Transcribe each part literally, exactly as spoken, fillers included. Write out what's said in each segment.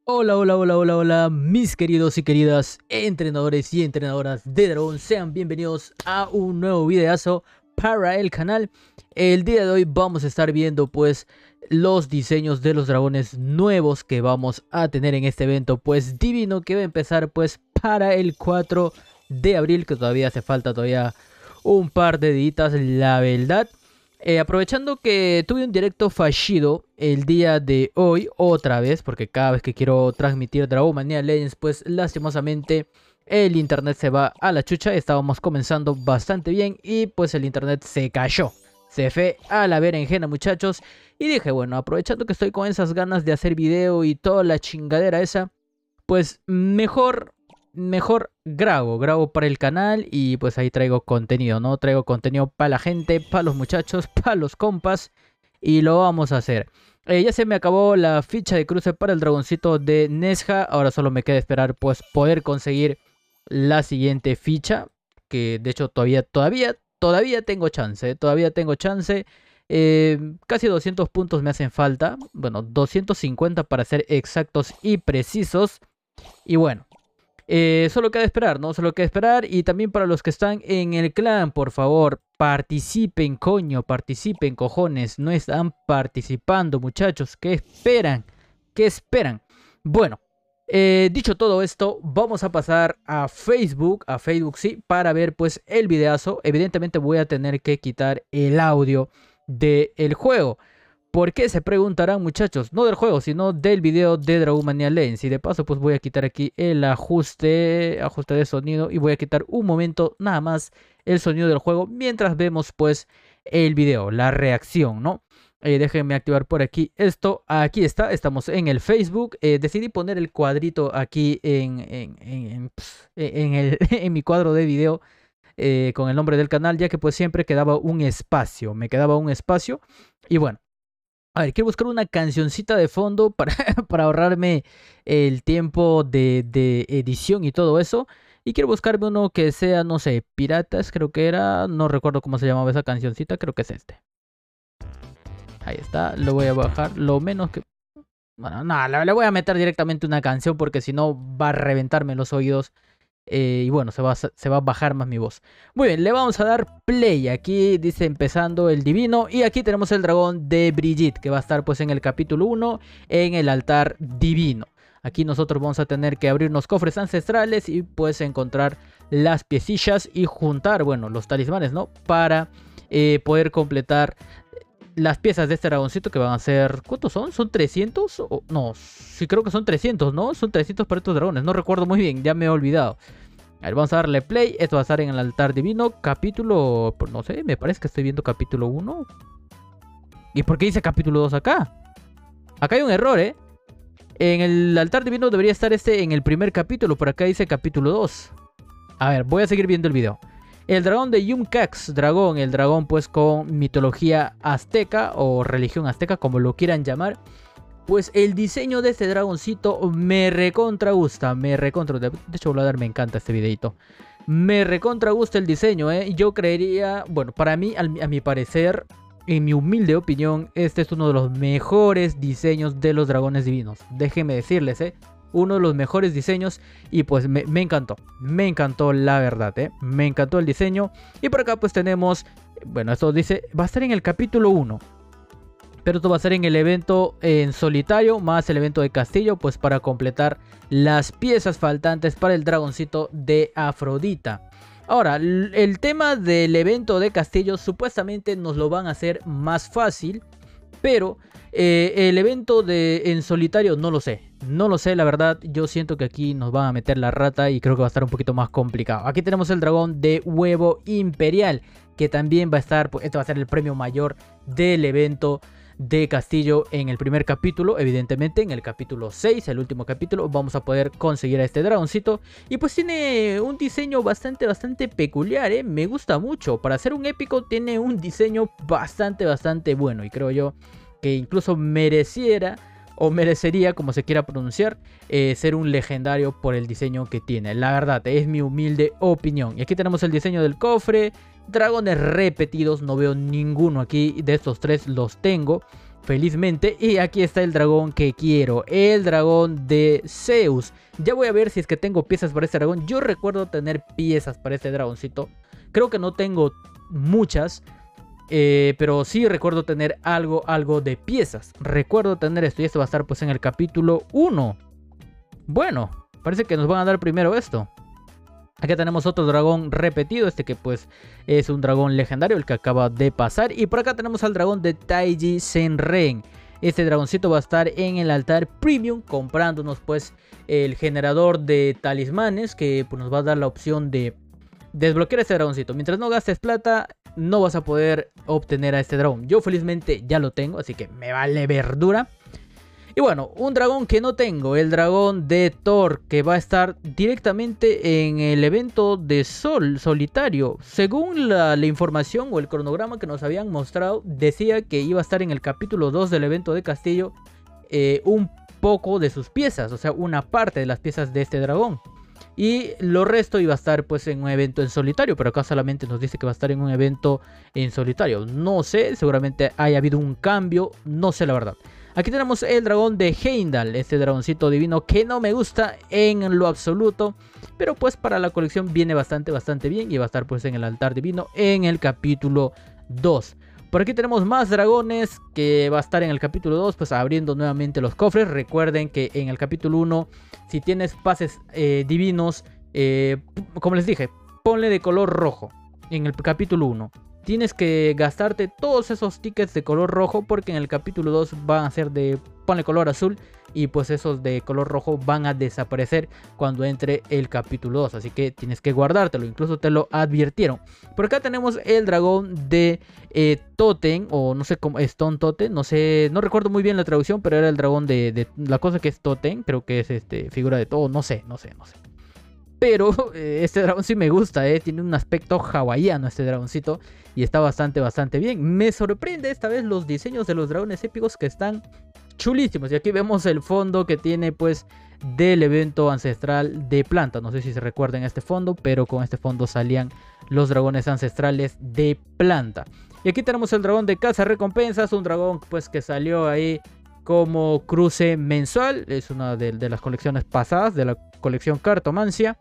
Hola, hola, hola, hola, hola, mis queridos y queridas entrenadores y entrenadoras de dragón. Sean bienvenidos a un nuevo videazo para el canal. El día de hoy vamos a estar viendo pues los diseños de los dragones nuevos que vamos a tener en este evento pues divino, que va a empezar pues para el cuatro de abril, que todavía hace falta todavía un par de días, la verdad. Eh, aprovechando que tuve un directo fallido el día de hoy, otra vez, porque cada vez que quiero transmitir Dragon Mania Legends, pues lastimosamente el internet se va a la chucha. Estábamos comenzando bastante bien y pues el internet se cayó. Se fue a la berenjena, muchachos. Y dije, bueno, aprovechando que estoy con esas ganas de hacer video y toda la chingadera esa, pues mejor... Mejor grabo, grabo para el canal y pues ahí traigo contenido, ¿no? Traigo contenido para la gente, para los muchachos, para los compas y lo vamos a hacer. Eh, ya se me acabó la ficha de cruce para el dragoncito de Nezha. Ahora solo me queda esperar pues poder conseguir la siguiente ficha, que de hecho todavía, todavía, todavía tengo chance, ¿eh? Todavía tengo chance. Eh, casi doscientos puntos me hacen falta, bueno, doscientos cincuenta para ser exactos y precisos. Y bueno. Eh, solo queda esperar, ¿no? Solo queda esperar. Y también para los que están en el clan, por favor, participen, coño, participen, cojones. No están participando, muchachos. ¿Qué esperan? ¿Qué esperan? Bueno, eh, dicho todo esto, vamos a pasar a Facebook, a Facebook sí, para ver pues el videazo. Evidentemente voy a tener que quitar el audio del juego. ¿Por qué? Se preguntarán, muchachos, no del juego, sino del video de Dragon Mania Legends. Y de paso, pues voy a quitar aquí el ajuste, ajuste de sonido. Y voy a quitar un momento nada más el sonido del juego mientras vemos pues el video, la reacción, ¿no? Eh, déjenme activar por aquí esto. Aquí está, estamos en el Facebook. Eh, decidí poner el cuadrito aquí en, en, en, en, en, el, en mi cuadro de video eh, con el nombre del canal, ya que pues siempre quedaba un espacio. Me quedaba un espacio y bueno. A ver, quiero buscar una cancioncita de fondo para, para ahorrarme el tiempo de, de edición y todo eso. Y quiero buscarme uno que sea, no sé, Piratas creo que era. No recuerdo cómo se llamaba esa cancioncita, creo que es este. Ahí está, lo voy a bajar lo menos que... Bueno, no, le voy a meter directamente una canción porque si no va a reventarme los oídos. Eh, y bueno, se va, a, se va a bajar más mi voz. Muy bien, le vamos a dar play. Aquí dice empezando el divino. Y aquí tenemos el dragón de Brigitte, que va a estar pues en el capítulo uno, en el altar divino. Aquí nosotros vamos a tener que abrirnos cofres ancestrales y pues encontrar las piecillas y juntar, bueno, los talismanes, ¿no? Para eh, poder completar las piezas de este dragoncito, que van a ser... ¿Cuántos son? ¿Son trescientos? O, no, sí creo que son trescientos, ¿no? Son trescientos para estos dragones. No recuerdo muy bien, ya me he olvidado. A ver, vamos a darle play. Esto va a estar en el altar divino. Capítulo... No sé, me parece que estoy viendo capítulo uno. ¿Y por qué dice capítulo dos acá? Acá hay un error, ¿eh? En el altar divino debería estar este en el primer capítulo. Por acá dice capítulo dos. A ver, voy a seguir viendo el video. El dragón de Yum-Cax, dragón, el dragón pues con mitología azteca o religión azteca, como lo quieran llamar. Pues el diseño de este dragoncito me recontra gusta, me recontra... De hecho, voy a dar, me encanta este videito. Me recontra gusta el diseño, ¿eh? Yo creería, bueno, para mí, a mi parecer, en mi humilde opinión, este es uno de los mejores diseños de los dragones divinos. Déjenme decirles, ¿eh? Uno de los mejores diseños y pues me, me encantó, me encantó la verdad, ¿eh? Me encantó el diseño. Y por acá pues tenemos, bueno, esto dice, va a estar en el capítulo uno. Pero esto va a ser en el evento en solitario, más el evento de castillo, pues para completar las piezas faltantes para el dragoncito de Afrodita. Ahora, el tema del evento de castillo supuestamente nos lo van a hacer más fácil, pero eh, el evento de en solitario no lo sé. No lo sé, la verdad. Yo siento que aquí nos van a meter la rata y creo que va a estar un poquito más complicado. Aquí tenemos el dragón de huevo imperial, que también va a estar, pues, este va a ser el premio mayor del evento de castillo en el primer capítulo. Evidentemente en el capítulo seis, el último capítulo, vamos a poder conseguir a este dragoncito. Y pues tiene un diseño bastante, bastante peculiar, ¿eh? Me gusta mucho. Para ser un épico tiene un diseño bastante, bastante bueno. Y creo yo que incluso mereciera o merecería, como se quiera pronunciar, eh, ser un legendario por el diseño que tiene. La verdad, es mi humilde opinión. Y aquí tenemos el diseño del cofre. Dragones repetidos, no veo ninguno aquí. De estos tres los tengo. felizmente. Y aquí está el dragón que quiero, el dragón de Zeus. Ya voy a ver si es que tengo piezas para este dragón. Yo recuerdo tener piezas para este dragoncito. Creo que no tengo muchas, eh, pero sí recuerdo tener algo, algo de piezas. Recuerdo tener esto y esto va a estar pues en el capítulo uno. Bueno, parece que nos van a dar primero esto. Aquí tenemos otro dragón repetido, este que pues es un dragón legendario, el que acaba de pasar. Y por acá tenemos al dragón de Taiji Senren. Este dragoncito va a estar en el altar premium, comprándonos pues el generador de talismanes, que pues, nos va a dar la opción de desbloquear este dragoncito. Mientras no gastes plata, no vas a poder obtener a este dragón. Yo felizmente ya lo tengo, así que me vale verdura. Y bueno, un dragón que no tengo, el dragón de Thor, que va a estar directamente en el evento de Sol solitario. Según la, la información o el cronograma que nos habían mostrado, decía que iba a estar en el capítulo dos del evento de Castillo eh, un poco de sus piezas, o sea, una parte de las piezas de este dragón. Y lo resto iba a estar pues en un evento en solitario, pero acá solamente nos dice que va a estar en un evento en solitario. No sé, seguramente haya habido un cambio, no sé la verdad. Aquí tenemos el dragón de Heimdall, este dragoncito divino que no me gusta en lo absoluto, pero pues para la colección viene bastante, bastante bien y va a estar pues en el altar divino en el capítulo dos. Por aquí tenemos más dragones que va a estar en el capítulo dos, pues abriendo nuevamente los cofres. Recuerden que en el capítulo uno, si tienes pases eh, divinos, eh, como les dije, ponle de color rojo en el capítulo uno. Tienes que gastarte todos esos tickets de color rojo porque en el capítulo dos van a ser de ponle color azul y pues esos de color rojo van a desaparecer cuando entre el capítulo dos, así que tienes que guardártelo, incluso te lo advirtieron. Por acá tenemos el dragón de eh, Totem, o no sé cómo, Stone Totem, no sé, no recuerdo muy bien la traducción, pero era el dragón de, de la cosa que es Totem, creo que es este figura de todo, no sé, no sé, no sé. Pero eh, este dragón sí me gusta, eh. Tiene un aspecto hawaiano este dragoncito y está bastante, bastante bien. Me sorprende esta vez los diseños de los dragones épicos que están chulísimos. Y aquí vemos el fondo que tiene pues del evento ancestral de planta. No sé si se recuerdan este fondo, pero con este fondo salían los dragones ancestrales de planta. Y aquí tenemos el dragón de caza recompensas, un dragón pues que salió ahí como cruce mensual. Es una de, de las colecciones pasadas de la colección Cartomancia.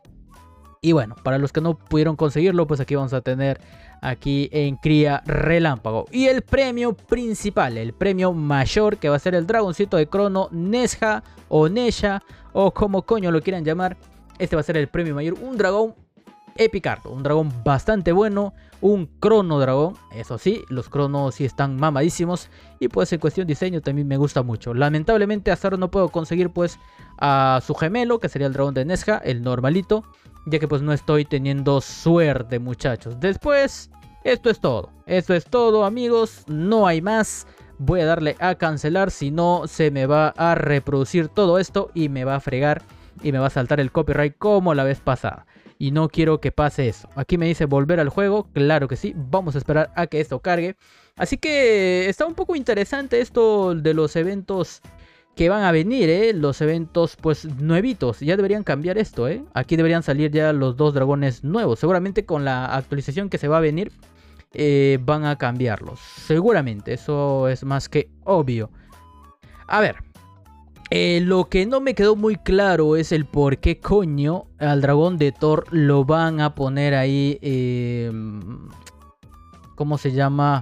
Y bueno, para los que no pudieron conseguirlo, pues aquí vamos a tener aquí en cría relámpago. Y el premio principal, el premio mayor, que va a ser el dragoncito de Crono Nesha o Nesha, o como coño lo quieran llamar. Este va a ser el premio mayor, un dragón epicardo, un dragón bastante bueno, un crono dragón. Eso sí, los cronos sí están mamadísimos. Y pues en cuestión de diseño también me gusta mucho. Lamentablemente hasta ahora no puedo conseguir pues a su gemelo, que sería el dragón de Nesha, el normalito, ya que pues no estoy teniendo suerte, muchachos. Después, esto es todo. Esto es todo, amigos. No hay más. Voy a darle a cancelar, si no se me va a reproducir todo esto y me va a fregar y me va a saltar el copyright como la vez pasada. Y no quiero que pase eso. Aquí me dice volver al juego. Claro que sí. Vamos a esperar a que esto cargue. Así que está un poco interesante esto de los eventos que van a venir, ¿eh? Los eventos pues nuevitos. Ya deberían cambiar esto, ¿eh? Aquí deberían salir ya los dos dragones nuevos. Seguramente con la actualización que se va a venir eh, van a cambiarlos. Seguramente. Eso es más que obvio. A ver. Eh, lo que no me quedó muy claro es el por qué coño al dragón de Thor lo van a poner ahí. Eh, ¿Cómo se llama?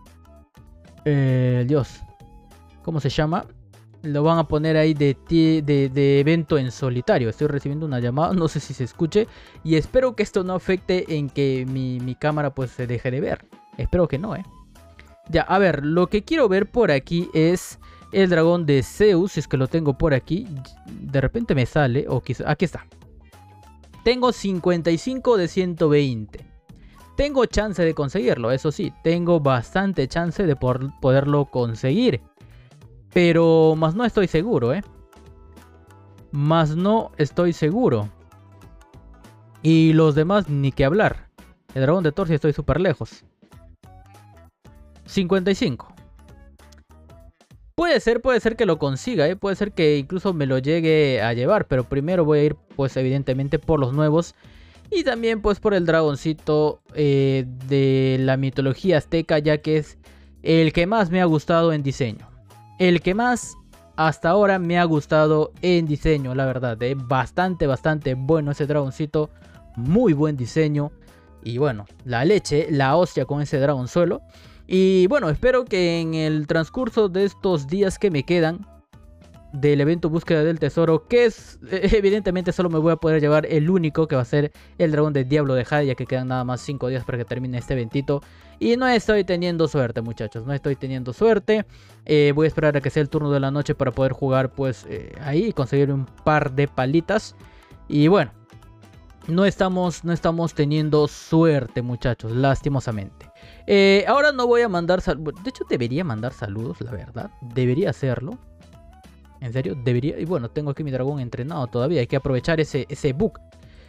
Eh, Dios. ¿Cómo se llama? Lo van a poner ahí de, de, de evento en solitario. Estoy recibiendo una llamada, no sé si se escuche. Y espero que esto no afecte en que mi, mi cámara pues se deje de ver. Espero que no, eh. Ya, a ver, lo que quiero ver por aquí es el dragón de Zeus, si es que lo tengo por aquí. De repente me sale, o quizá, aquí está. Tengo cincuenta y cinco de ciento veinte. Tengo chance de conseguirlo, eso sí. Tengo bastante chance de por, poderlo conseguir. Pero más no estoy seguro, ¿eh? Más no estoy seguro. Y los demás ni que hablar. El dragón de Thor sí estoy súper lejos. cincuenta y cinco. Puede ser, puede ser que lo consiga, ¿eh? Puede ser que incluso me lo llegue a llevar. Pero primero voy a ir, pues evidentemente, por los nuevos. Y también, pues, por el dragoncito eh, de la mitología azteca, ya que es el que más me ha gustado en diseño. el que más hasta ahora me ha gustado en diseño, la verdad. ¿eh? Bastante, bastante bueno ese dragoncito. Muy buen diseño. Y bueno, la leche, la hostia con ese dragonzuelo. Y bueno, espero que en el transcurso de estos días que me quedan del evento Búsqueda del Tesoro, que es, evidentemente solo me voy a poder llevar el único, que va a ser el dragón del Diablo de Jade, ya que quedan nada más cinco días para que termine este eventito. Y no estoy teniendo suerte, muchachos, no estoy teniendo suerte. Eh, voy a esperar a que sea el turno de la noche para poder jugar pues eh, ahí y conseguir un par de palitas. Y bueno, no estamos, no estamos teniendo suerte, muchachos, lastimosamente. Eh, ahora no voy a mandar saludos. De hecho, debería mandar saludos, la verdad. Debería hacerlo. En serio, debería. Y bueno, tengo aquí mi dragón entrenado todavía. Hay que aprovechar ese, ese bug.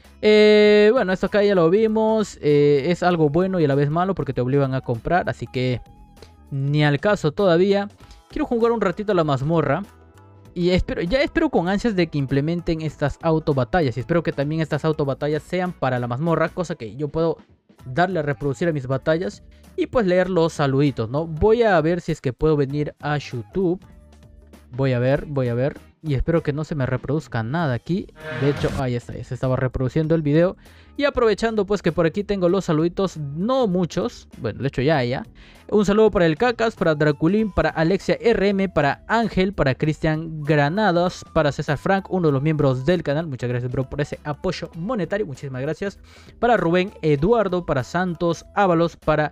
Eh, bueno, esto acá ya lo vimos. Eh, es algo bueno y a la vez malo porque te obligan a comprar. Así que ni al caso todavía. Quiero jugar un ratito a la mazmorra. Y espero, ya espero con ansias de que implementen estas autobatallas. Y espero que también estas autobatallas sean para la mazmorra. Cosa que yo puedo darle a reproducir a mis batallas. Y pues leer los saluditos, ¿no? Voy a ver si es que puedo venir a YouTube. Voy a ver, voy a ver. Y espero que no se me reproduzca nada aquí. De hecho, ahí está, ya se estaba reproduciendo el video. Y aprovechando pues que por aquí tengo los saluditos, no muchos. Bueno, de hecho ya, ya. Un saludo para el Cacas, para Draculín, para Alexia R M, para Ángel, para Cristian Granadas, para César Frank, uno de los miembros del canal. Muchas gracias, bro, por ese apoyo monetario. Muchísimas gracias. Para Rubén Eduardo, para Santos Ábalos, para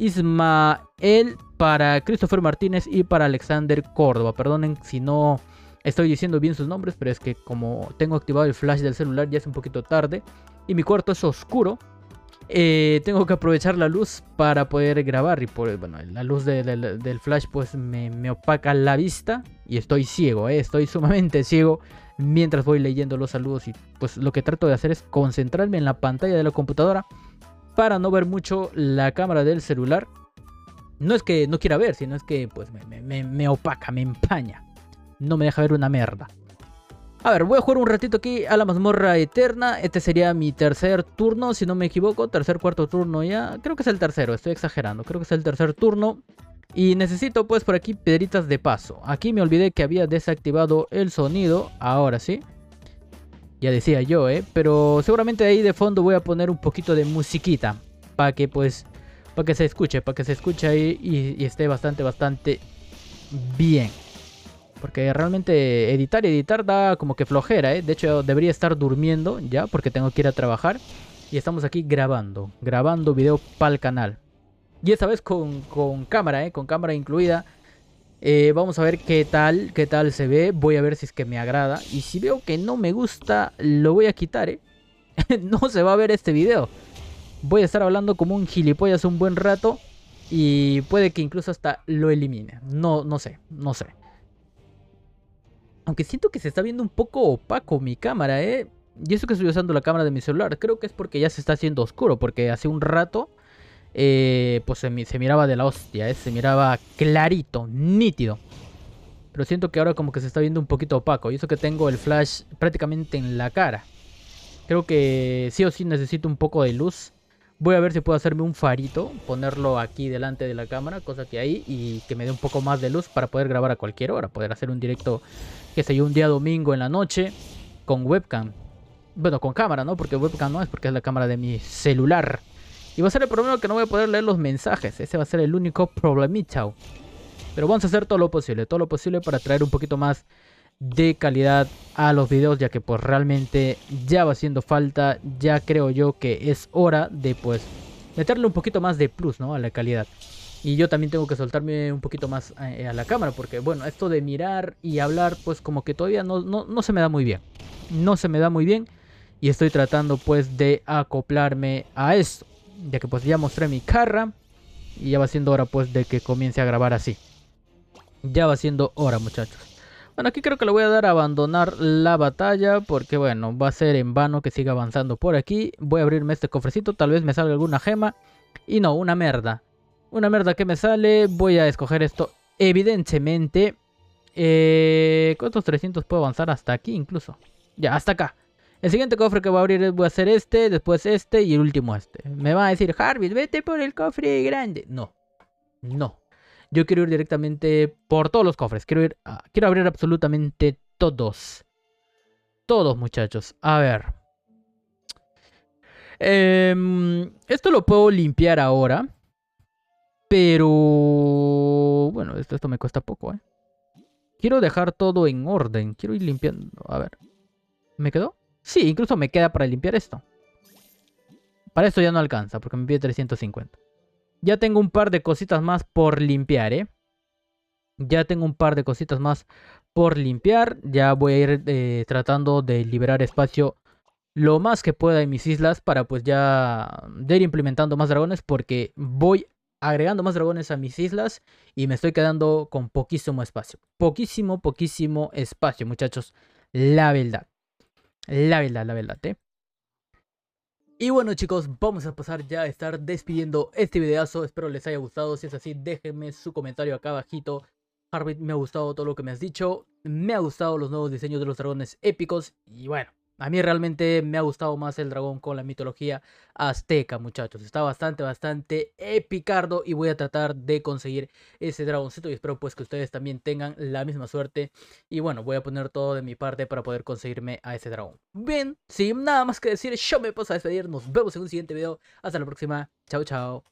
Ismael, para Christopher Martínez y para Alexander Córdoba. Perdonen si no estoy diciendo bien sus nombres, pero es que como tengo activado el flash del celular ya es un poquito tarde y mi cuarto es oscuro. Eh, tengo que aprovechar la luz para poder grabar y por, bueno, la luz de, de, del flash pues me, me opaca la vista y estoy ciego, eh, estoy sumamente ciego mientras voy leyendo los saludos y pues lo que trato de hacer es concentrarme en la pantalla de la computadora para no ver mucho la cámara del celular. No es que no quiera ver, sino es que pues me, me, me opaca, me empaña. No me deja ver una mierda. A ver, voy a jugar un ratito aquí a la mazmorra eterna. Este sería mi tercer turno, si no me equivoco. Tercer, cuarto turno ya. Creo que es el tercero, estoy exagerando. Creo que es el tercer turno. Y necesito pues por aquí piedritas de paso. Aquí me olvidé que había desactivado el sonido. Ahora sí. Ya decía yo, ¿eh? Pero seguramente ahí de fondo voy a poner un poquito de musiquita. Para que pues... Para que se escuche, para que se escuche ahí y, y esté bastante, bastante bien. Porque realmente editar y editar da como que flojera, ¿eh? De hecho debería estar durmiendo ya porque tengo que ir a trabajar. Y estamos aquí grabando, grabando video para el canal. Y esta vez con, con cámara, ¿eh? Con cámara incluida. Eh, vamos a ver qué tal, qué tal se ve. Voy a ver si es que me agrada. Y si veo que no me gusta, lo voy a quitar, ¿eh? No se va a ver este video. Voy a estar hablando como un gilipollas un buen rato. Y puede que incluso hasta lo elimine. No, no sé, no sé. Aunque siento que se está viendo un poco opaco mi cámara, ¿eh? Y eso que estoy usando la cámara de mi celular. Creo que es porque ya se está haciendo oscuro. Porque hace un rato, eh, pues se, se miraba de la hostia, ¿eh? Se miraba clarito, nítido. Pero siento que ahora como que se está viendo un poquito opaco. Y eso que tengo el flash prácticamente en la cara. Creo que sí o sí necesito un poco de luz. Voy a ver si puedo hacerme un farito, ponerlo aquí delante de la cámara, cosa que ahí, y que me dé un poco más de luz para poder grabar a cualquier hora. Poder hacer un directo, que sé yo, un día domingo en la noche, con webcam. Bueno, con cámara, ¿no? Porque webcam no es, porque es la cámara de mi celular. Y va a ser el problema que no voy a poder leer los mensajes. Ese va a ser el único problemita. Pero vamos a hacer todo lo posible, todo lo posible para traer un poquito más de calidad a los videos, ya que pues realmente ya va haciendo falta. Ya creo yo que es hora de pues meterle un poquito más de plus, ¿no? A la calidad. Y yo también tengo que soltarme un poquito más a, a la cámara, porque bueno, esto de mirar y hablar pues como que todavía no, no, no se me da muy bien. No se me da muy bien y estoy tratando pues de acoplarme a esto, ya que pues ya mostré mi cara y ya va siendo hora pues de que comience a grabar así. Ya va siendo hora, muchachos. Bueno, aquí creo que le voy a dar a abandonar la batalla, porque bueno, va a ser en vano que siga avanzando por aquí. Voy a abrirme este cofrecito, tal vez me salga alguna gema. Y no, una merda. Una merda que me sale. Voy a escoger esto, evidentemente. Eh, ¿Con estos trescientos puedo avanzar hasta aquí incluso? Ya, hasta acá. El siguiente cofre que voy a abrir voy a hacer este, después este y el último este. Me va a decir, Harvey, vete por el cofre grande. No, no. Yo quiero ir directamente por todos los cofres. Quiero ir, a- quiero abrir absolutamente todos. Todos, muchachos. A ver. Em, esto lo puedo limpiar ahora. Pero... Bueno, esto, esto me cuesta poco, ¿eh? Quiero dejar todo en orden. Quiero ir limpiando. A ver. ¿Me quedó? Sí, incluso me queda para limpiar esto. Para esto ya no alcanza, porque me pide trescientos cincuenta. Ya tengo un par de cositas más por limpiar, ¿eh? Ya tengo un par de cositas más por limpiar. Ya voy a ir eh, tratando de liberar espacio lo más que pueda en mis islas para pues ya, ya ir implementando más dragones, porque voy agregando más dragones a mis islas y me estoy quedando con poquísimo espacio. Poquísimo, poquísimo espacio, muchachos. La verdad. La verdad, la verdad, ¿eh? Y bueno, chicos, vamos a pasar ya a estar despidiendo este videazo. Espero les haya gustado. Si es así, déjenme su comentario acá abajito. Harvey, me ha gustado todo lo que me has dicho. Me ha gustado los nuevos diseños de los dragones épicos. Y bueno, a mí realmente me ha gustado más el dragón con la mitología azteca, muchachos. Está bastante, bastante epicardo. Y voy a tratar de conseguir ese dragoncito. Y espero pues que ustedes también tengan la misma suerte. Y bueno, voy a poner todo de mi parte para poder conseguirme a ese dragón. Bien, sin nada más que decir, yo me paso a despedir. Nos vemos en un siguiente video. Hasta la próxima. Chao, chao.